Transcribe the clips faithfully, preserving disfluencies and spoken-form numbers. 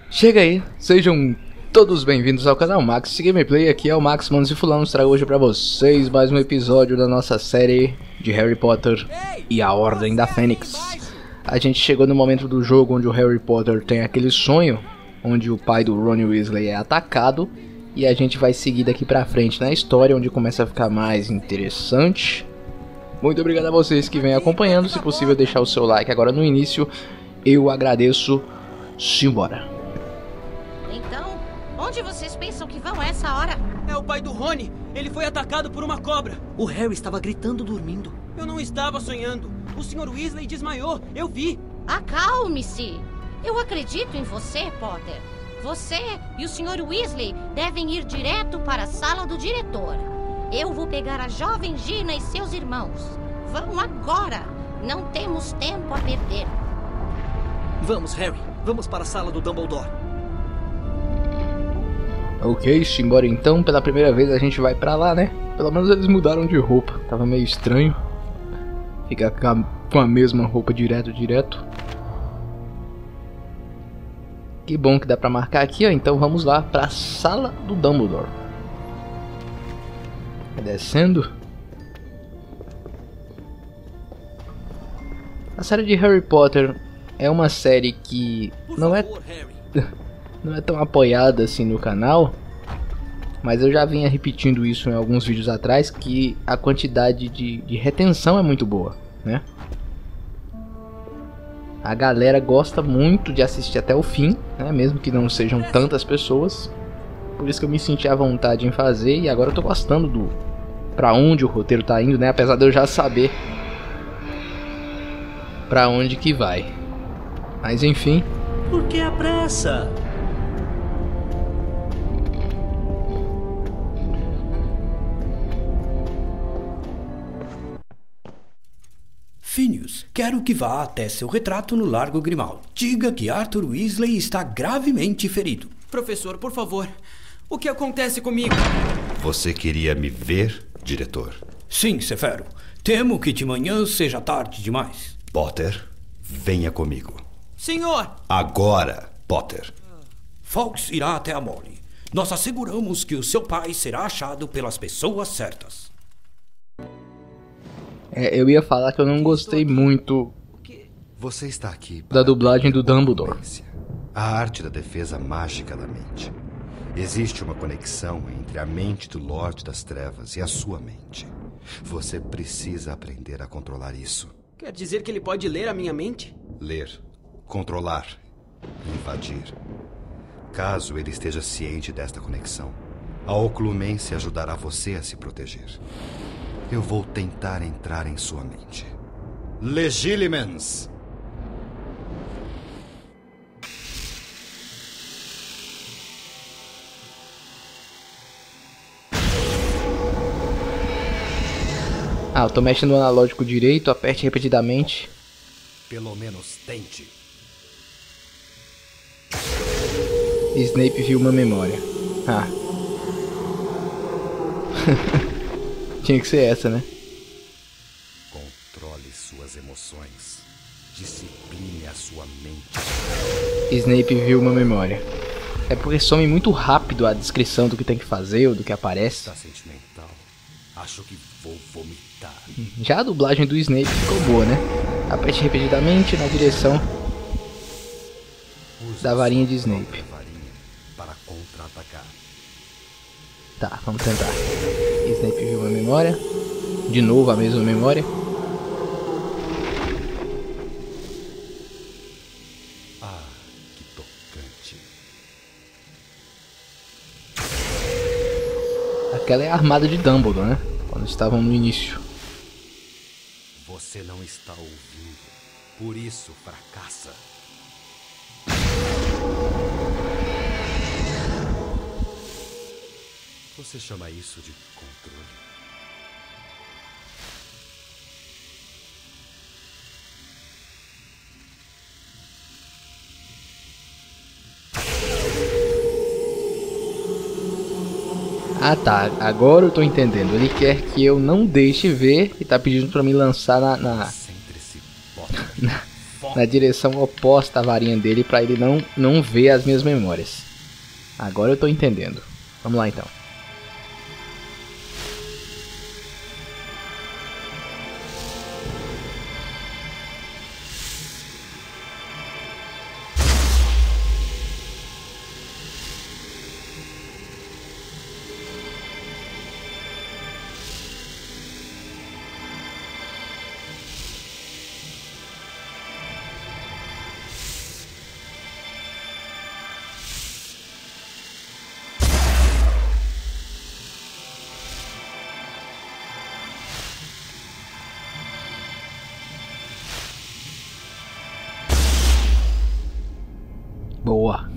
Chega aí, sejam todos bem-vindos ao canal Max Gameplay. Aqui é o Max Manos e Fulanos, trago hoje pra vocês mais um episódio da nossa série de Harry Potter e a Ordem da Fênix. A gente chegou no momento do jogo onde o Harry Potter tem aquele sonho, onde o pai do Ron Weasley é atacado, e a gente vai seguir daqui pra frente na história, onde começa a ficar mais interessante. Muito obrigado a vocês que vêm acompanhando, se possível deixar o seu like agora no início, eu agradeço. Simbora! Então, onde vocês pensam que vão a essa hora? É o pai do Rony. Ele foi atacado por uma cobra. O Harry estava gritando dormindo. Eu não estava sonhando. O senhor Weasley desmaiou. Eu vi. Acalme-se. Eu acredito em você, Potter. Você e o senhor Weasley devem ir direto para a sala do diretor. Eu vou pegar a jovem Gina e seus irmãos. Vão agora. Não temos tempo a perder. Vamos, Harry. Vamos para a sala do Dumbledore. Ok, simbora então. Pela primeira vez a gente vai pra lá, né? Pelo menos eles mudaram de roupa. Tava meio estranho ficar com a mesma roupa direto, direto. Que bom que dá pra marcar aqui, ó. Então vamos lá pra sala do Dumbledore. Descendo. A série de Harry Potter é uma série que não é não é tão apoiada assim no canal, mas eu já vinha repetindo isso em alguns vídeos atrás, que a quantidade de, de retenção é muito boa, né? A galera gosta muito de assistir até o fim, né? Mesmo que não sejam tantas pessoas. Por isso que eu me senti à vontade em fazer, e agora eu tô gostando do pra onde o roteiro tá indo, né? Apesar de eu já saber pra onde que vai. Mas enfim. Por que a pressa? Phineas, quero que vá até seu retrato no Largo Grimmauld. Diga que Arthur Weasley está gravemente ferido. Professor, por favor. O que acontece comigo? Você queria me ver, diretor? Sim, Severo. Temo que de manhã seja tarde demais. Potter, venha comigo. Senhor! Agora, Potter. Fawkes irá até a Molly. Nós asseguramos que o seu pai será achado pelas pessoas certas. É, eu ia falar que eu não gostei muito Você está aqui da dublagem do Dumbledore. A arte da defesa mágica da mente. Existe uma conexão entre a mente do Lorde das Trevas e a sua mente. Você precisa aprender a controlar isso. Quer dizer que ele pode ler a minha mente? Ler, controlar, invadir. Caso ele esteja ciente desta conexão, a Occlumense ajudará você a se proteger. Eu vou tentar entrar em sua mente. Legilimens! Ah, eu tô mexendo no analógico direito, aperte repetidamente. Pelo menos tente. Snape viu uma memória. Ah. Tinha que ser essa, né? Controle suas emoções. Discipline a sua mente. Snape viu uma memória. É porque some muito rápido a descrição do que tem que fazer ou do que aparece. Está sentimental. Acho que vou vomitar. Já a dublagem do Snape ficou boa, né? Aperte repetidamente na direção da varinha de Snape. Para contra-atacar. Tá, vamos tentar. Snape viu uma memória. De novo a mesma memória. Ah, que tocante. Aquela é a armada de Dumbledore, né? Quando estavam no início. Você não está ouvindo. Por isso fracassa. Você chama isso de controle? Ah tá, agora eu tô entendendo. Ele quer que eu não deixe ver e tá pedindo pra me lançar na... na... Concentre-se, Potter. na direção oposta à varinha dele pra ele não, não ver as minhas memórias. Agora eu tô entendendo. Vamos lá então. Boa.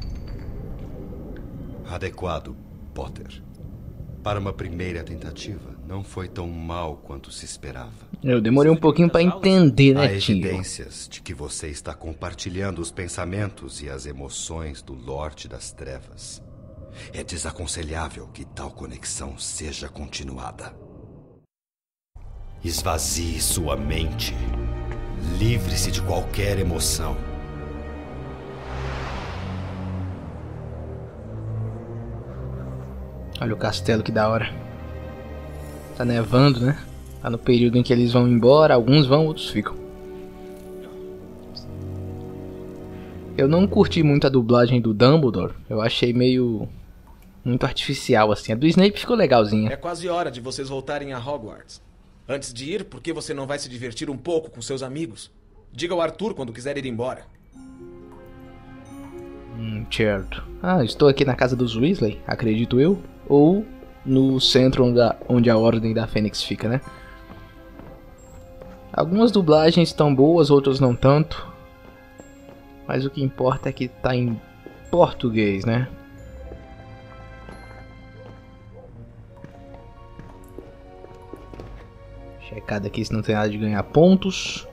Adequado, Potter. Para uma primeira tentativa, não foi tão mal quanto se esperava. Eu demorei um pouquinho pra entender, né, Há tio? evidências de que você está compartilhando os pensamentos e as emoções do Lorde das Trevas. É desaconselhável que tal conexão seja continuada. Esvazie sua mente. Livre-se de qualquer emoção. Olha o castelo, que da hora. Tá nevando, né? Tá no período em que eles vão embora. Alguns vão, outros ficam. Eu não curti muito a dublagem do Dumbledore. Eu achei meio... muito artificial, assim. A do Snape ficou legalzinha. É quase hora de vocês voltarem a Hogwarts. Antes de ir, por que você não vai se divertir um pouco com seus amigos? Diga ao Arthur quando quiser ir embora. Hum, certo. Ah, estou aqui na casa dos Weasley, acredito eu. Ou no centro onde a, onde a Ordem da Fênix fica, né? Algumas dublagens estão boas, outras não tanto. Mas o que importa é que tá em português, né? Checada aqui se não tem nada de ganhar pontos.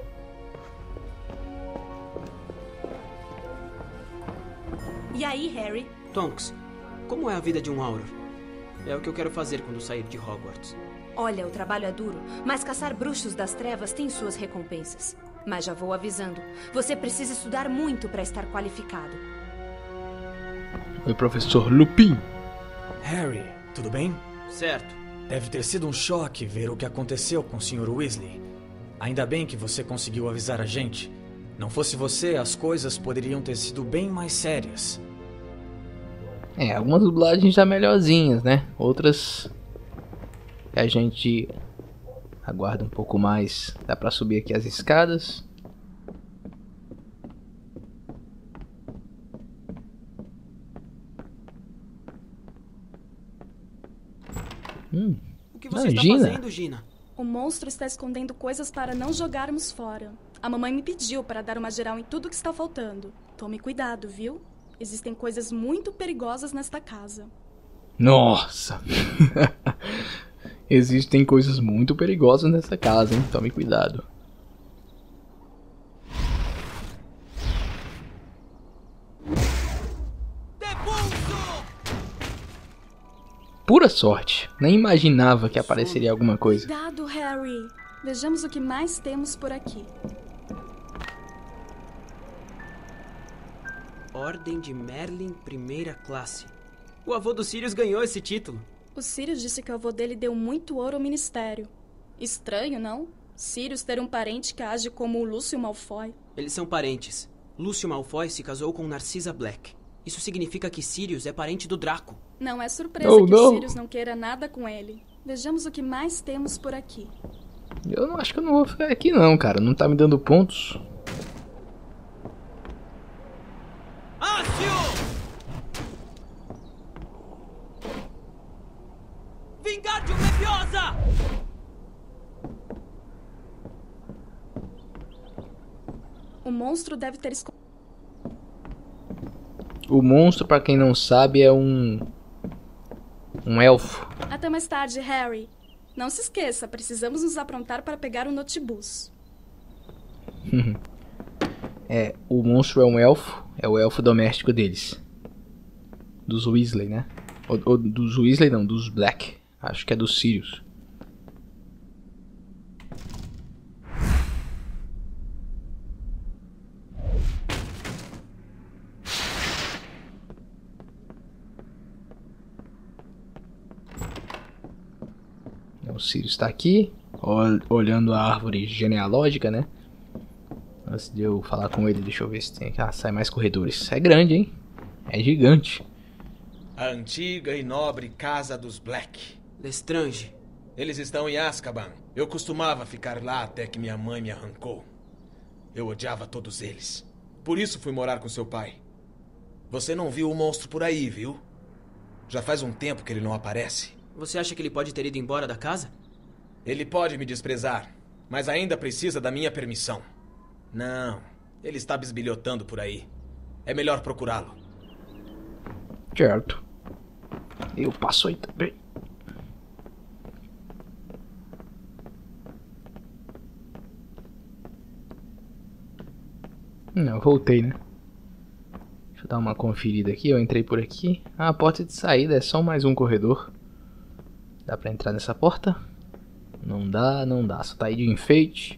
E aí, Harry? Tonks, como é a vida de um Auror? É o que eu quero fazer quando sair de Hogwarts. Olha, o trabalho é duro, mas caçar bruxos das trevas tem suas recompensas. Mas já vou avisando, você precisa estudar muito para estar qualificado. Oi, professor Lupin. Harry, tudo bem? Certo. Deve ter sido um choque ver o que aconteceu com o senhor Weasley. Ainda bem que você conseguiu avisar a gente. Não fosse você, as coisas poderiam ter sido bem mais sérias. É, algumas dublagens já melhorzinhas, né? Outras a gente aguarda um pouco mais. Dá pra subir aqui as escadas. Hum, O que você imagina. está fazendo, Gina? O monstro está escondendo coisas para não jogarmos fora. A mamãe me pediu para dar uma geral em tudo que está faltando. Tome cuidado, viu? Existem coisas muito perigosas nesta casa. Nossa! Existem coisas muito perigosas nessa casa, hein? Tome cuidado. Pura sorte. Nem imaginava que apareceria alguma coisa. Cuidado, Harry. Vejamos o que mais temos por aqui. Ordem de Merlin, primeira classe. O avô do Sirius ganhou esse título. O Sirius disse que o avô dele deu muito ouro ao ministério. Estranho, não? Sirius ter um parente que age como o Lúcio Malfoy. Eles são parentes. Lúcio Malfoy se casou com Narcissa Black. Isso significa que Sirius é parente do Draco. Não é surpresa Oh, que não. o Sirius não queira nada com ele. Vejamos o que mais temos por aqui. Eu não acho que eu não vou ficar aqui não, cara. Não tá me dando pontos. Ácio! Vingardium Leviosa! O monstro deve ter escondido. O monstro, pra quem não sabe, é um... um elfo. Até mais tarde, Harry. Não se esqueça, precisamos nos aprontar para pegar o notibus. É, o monstro é um elfo. É o elfo doméstico deles. Dos Weasley, né? Ou, ou dos Weasley não, dos Black. Acho que é dos Sirius. Sirius tá aqui, ol olhando a árvore genealógica, né? Antes de eu falar com ele, deixa eu ver se tem aqui. Ah, sai mais corredores. É grande, hein? É gigante. A antiga e nobre casa dos Black. Lestrange. Eles estão em Azkaban. Eu costumava ficar lá até que minha mãe me arrancou. Eu odiava todos eles. Por isso fui morar com seu pai. Você não viu o monstro por aí, viu? Já faz um tempo que ele não aparece. Você acha que ele pode ter ido embora da casa? Ele pode me desprezar, mas ainda precisa da minha permissão. Não, ele está bisbilhotando por aí. É melhor procurá-lo. Certo. Eu passo aí também. Não, voltei, né? Deixa eu dar uma conferida aqui. Eu entrei por aqui. Ah, a porta de saída é só mais um corredor. Dá pra entrar nessa porta? Não dá, não dá. Só tá aí de enfeite.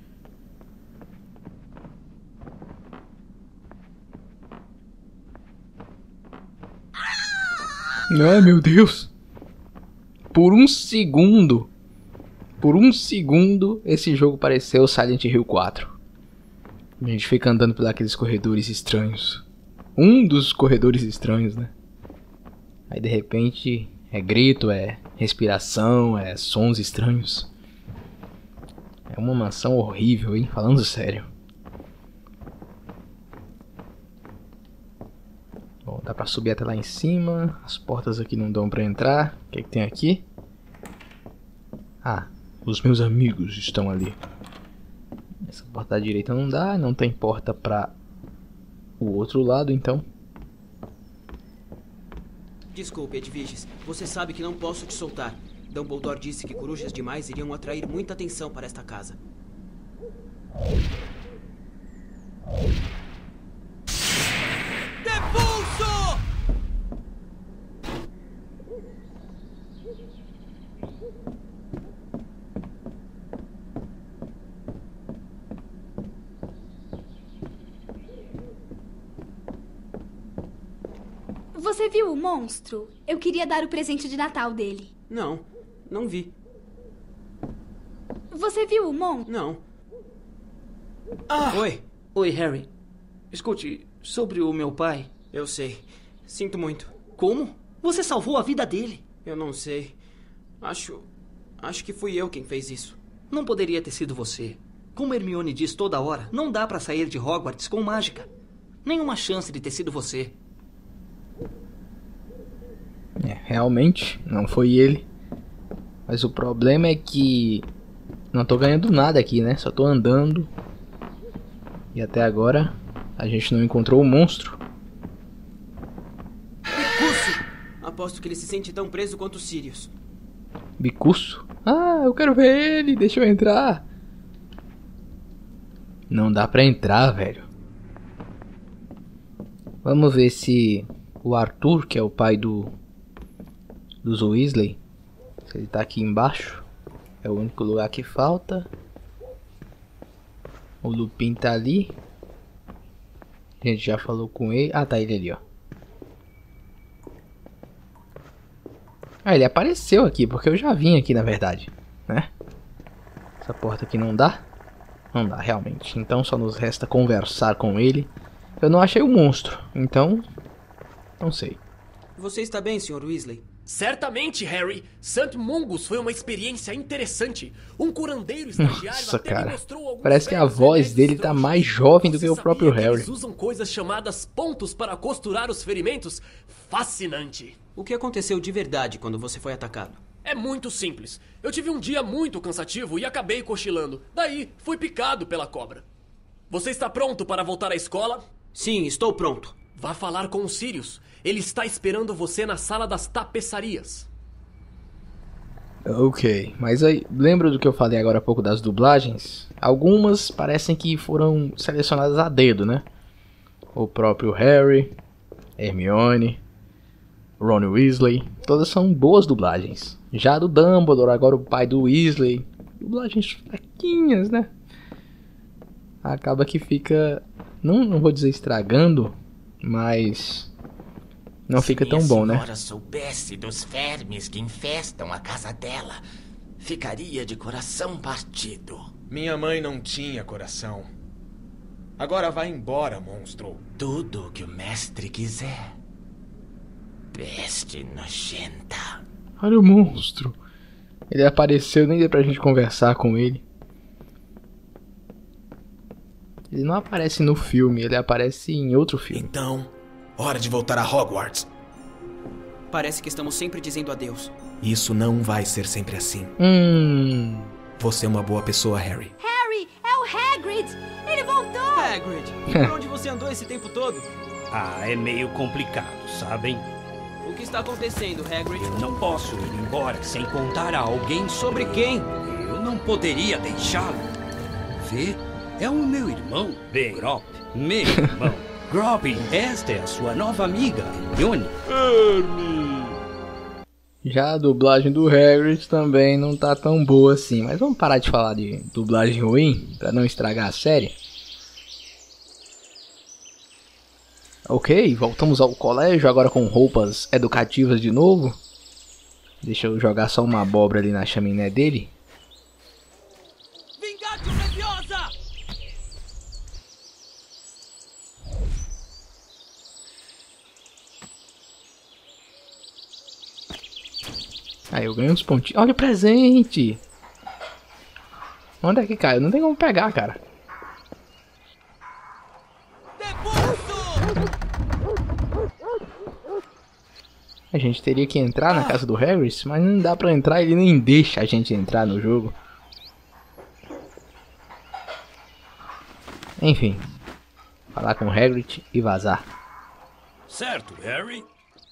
Ai, meu Deus. Por um segundo. Por um segundo, esse jogo pareceu Silent Hill quatro. A gente fica andando por aqueles corredores estranhos. Um dos corredores estranhos, né? Aí de repente é grito, é respiração, é sons estranhos. É uma mansão horrível, hein? Falando sério. Bom, dá pra subir até lá em cima. As portas aqui não dão pra entrar. O que é que tem aqui? Ah, os meus amigos estão ali. Essa porta da direita não dá. Não tem porta pra o outro lado, então. Desculpe, Edviges. Você sabe que não posso te soltar. Dumbledore disse que corujas demais iriam atrair muita atenção para esta casa. Depulso! Você viu o monstro? Eu queria dar o presente de Natal dele. Não, não vi. Você viu o monstro? Não. Ah! Oi. Oi, Harry. Escute, sobre o meu pai... Eu sei. Sinto muito. Como? Você salvou a vida dele. Eu não sei. Acho... Acho que fui eu quem fez isso. Não poderia ter sido você. Como Hermione diz toda hora, não dá pra sair de Hogwarts com mágica. Nenhuma chance de ter sido você. É, realmente, não foi ele. Mas o problema é que não tô ganhando nada aqui, né? Só tô andando. E até agora a gente não encontrou o monstro. Bicuço! Aposto que ele se sente tão preso quanto o Sirius. Bicuço? Ah, eu quero ver ele, deixa eu entrar. Não dá pra entrar, velho. Vamos ver se o Arthur, que é o pai do dos Weasley, se ele tá aqui embaixo. É o único lugar que falta. O Lupin tá ali. A gente já falou com ele. Ah, tá ele ali, ó. Ah, ele apareceu aqui, porque eu já vim aqui, na verdade, né? Essa porta aqui não dá? Não dá, realmente. Então só nos resta conversar com ele. Eu não achei o monstro, então... não sei. Você está bem, senhor Weasley? Certamente, Harry. Sanct Mungus foi uma experiência interessante. Um curandeiro estagiário Nossa, até cara. me mostrou alguns Parece que a voz dele tá mais jovem do que o próprio Harry. Eles usam coisas chamadas pontos para costurar os ferimentos? Fascinante. O que aconteceu de verdade quando você foi atacado? É muito simples. Eu tive um dia muito cansativo e acabei cochilando. Daí, fui picado pela cobra. Você está pronto para voltar à escola? Sim, estou pronto. Vá falar com o Sirius. Ele está esperando você na sala das tapeçarias. Ok, mas aí, lembra do que eu falei agora há pouco das dublagens? Algumas parecem que foram selecionadas a dedo, né? O próprio Harry, Hermione, Ron Weasley, todas são boas dublagens. Já do Dumbledore, agora o pai do Weasley, dublagens fraquinhas, né? Acaba que fica, não, não vou dizer estragando, mas não fica tão bom, né? Se minha senhora soubesse dos vermes que infestam a casa dela, ficaria de coração partido. Minha mãe não tinha coração. Agora vai embora, monstro. Tudo o que o mestre quiser. Peste nojenta. Olha o monstro. Ele apareceu, nem deu pra gente conversar com ele. Ele não aparece no filme, ele aparece em outro filme. Então, hora de voltar a Hogwarts. Parece que estamos sempre dizendo adeus. Isso não vai ser sempre assim. Hum. Você é uma boa pessoa, Harry. Harry, é o Hagrid! Ele voltou! Hagrid, por onde você andou esse tempo todo? Ah, é meio complicado, sabem? O que está acontecendo, Hagrid? Eu não posso ir embora sem contar a alguém sobre quem? Eu não poderia deixá-lo. Vê, é o meu irmão, Grop. Meu irmão. Grop, esta é a sua nova amiga, Hermione. Hermione. Já a dublagem do Hagrid também não tá tão boa assim. Mas vamos parar de falar de dublagem ruim, pra não estragar a série. Ok, voltamos ao colégio, agora com roupas educativas de novo. Deixa eu jogar só uma abóbora ali na chaminé dele. Vingatio Leviosa! Aí eu ganhei uns pontinhos. Olha o presente! Onde é que caiu? Não tem como pegar, cara. A gente teria que entrar na casa do Harris, mas não dá pra entrar, ele nem deixa a gente entrar no jogo. Enfim, falar com o Hagrid e vazar. Certo, Harry?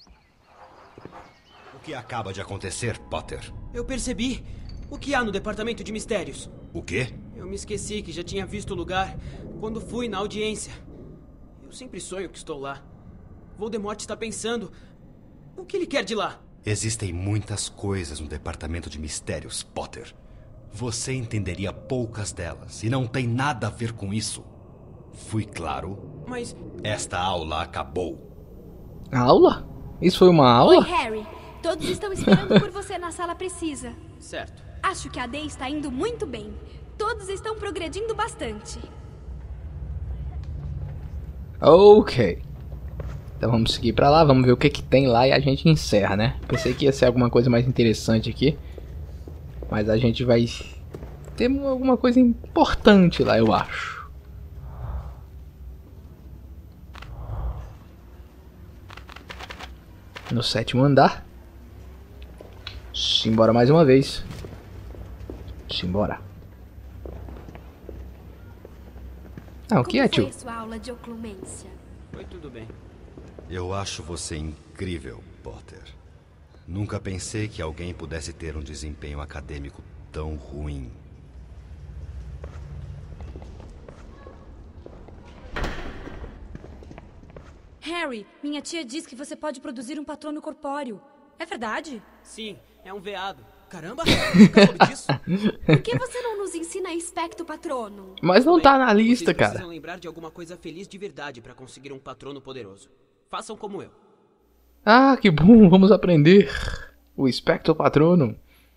O que acaba de acontecer, Potter? Eu percebi. O que há no departamento de mistérios? O quê? Eu me esqueci que já tinha visto o lugar quando fui na audiência. Eu sempre sonho que estou lá. Voldemort está pensando... O que ele quer de lá? Existem muitas coisas no departamento de mistérios, Potter. Você entenderia poucas delas e não tem nada a ver com isso. Fui claro? Mas... Esta aula acabou. Aula? Isso foi uma aula? Oi, Harry. Todos estão esperando por você na sala precisa. Certo. Acho que a Day está indo muito bem. Todos estão progredindo bastante. Ok. Então vamos seguir pra lá, vamos ver o que que tem lá e a gente encerra, né? Pensei que ia ser alguma coisa mais interessante aqui. Mas a gente vai ter alguma coisa importante lá, eu acho. No sétimo andar. Simbora mais uma vez. Simbora. Ah, o que é, tio? Como foi sua aula de oclumência? Foi tudo bem. Eu acho você incrível, Potter. Nunca pensei que alguém pudesse ter um desempenho acadêmico tão ruim. Harry, minha tia diz que você pode produzir um patrono corpóreo. É verdade? Sim, é um veado. Caramba, nunca soube disso. Por que você não nos ensina Expecto Patrono? Mas não tá na lista, Vocês cara. precisam lembrar de alguma coisa feliz de verdade para conseguir um patrono poderoso. Façam como eu. Ah, que bom, vamos aprender o Expecto Patrono.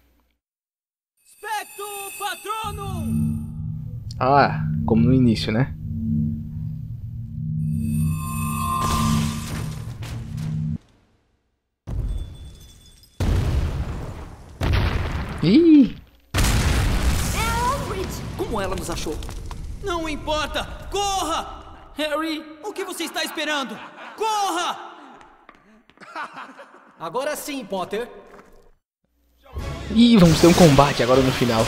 Expecto Patrono! Ah, como no início, né? Ih! É a Umbridge! Como ela nos achou? Não importa! Corra! Harry! O que você está esperando? Corra! Agora sim, Potter. Ih, vamos ter um combate agora no final.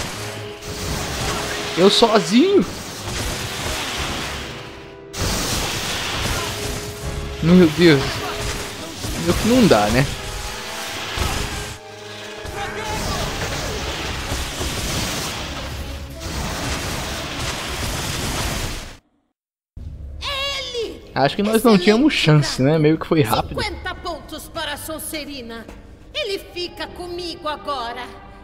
Eu sozinho? Meu Deus. Não dá, né? Acho que nós não tínhamos chance, né? Meio que foi rápido. cinquenta pontos para a Sonserina. Ele fica comigo agora.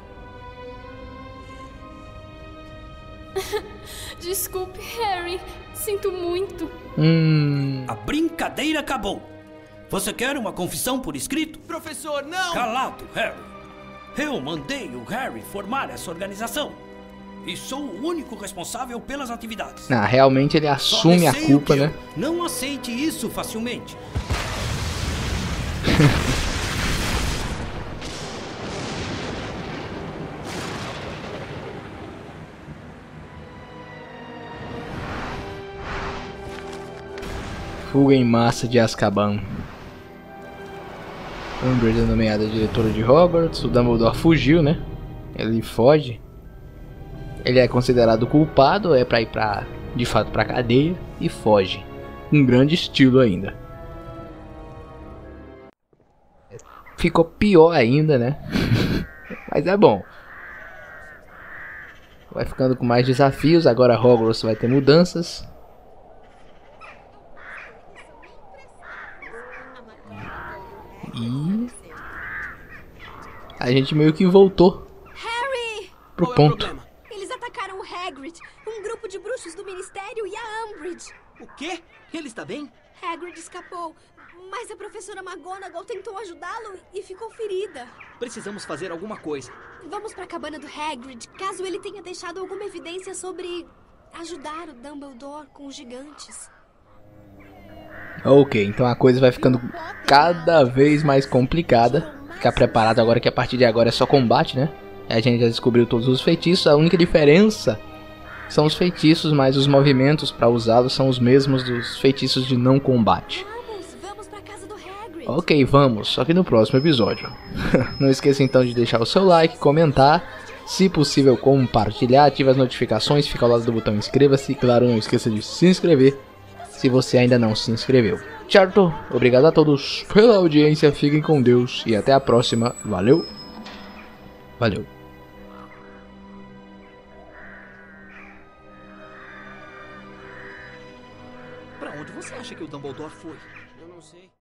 Desculpe, Harry. Sinto muito. Hum. A brincadeira acabou. Você quer uma confissão por escrito? Professor, não! Calado, Harry. Eu mandei o Harry formar essa organização. E sou o único responsável pelas atividades. Ah, realmente ele assume a culpa, né? Não aceite isso facilmente. Fuga em massa de Azkaban. Umbridge é nomeada diretora de Hogwarts. O Dumbledore fugiu, né? Ele foge. Ele é considerado culpado, é pra ir pra, de fato pra cadeia e foge. Com grande estilo ainda. Ficou pior ainda, né? Mas é bom. Vai ficando com mais desafios. Agora Hogwarts vai ter mudanças. E a gente meio que voltou Harry! pro ponto. Eles atacaram o Hagrid, um grupo de bruxos do Ministério e a Umbridge. O quê? Ele está bem? Hagrid escapou, mas a professora McGonagall tentou ajudá-lo e ficou ferida. Precisamos fazer alguma coisa. Vamos para a cabana do Hagrid, caso ele tenha deixado alguma evidência sobre ajudar o Dumbledore com os gigantes. Ok, então a coisa vai ficando cada vez mais complicada. Ficar preparado agora que a partir de agora é só combate, né? A gente já descobriu todos os feitiços. A única diferença são os feitiços, mas os movimentos para usá-los são os mesmos dos feitiços de não combate. Vamos, vamos pra casa do Hagrid. Ok, vamos, só que no próximo episódio. Não esqueça então de deixar o seu like, comentar, se possível compartilhar, ative as notificações, fica ao lado do botão inscreva-se e claro, não esqueça de se inscrever se você ainda não se inscreveu. Certo? Obrigado a todos pela audiência, fiquem com Deus e até a próxima. Valeu! Valeu! Pra onde você acha que o Dumbledore foi? Eu não sei.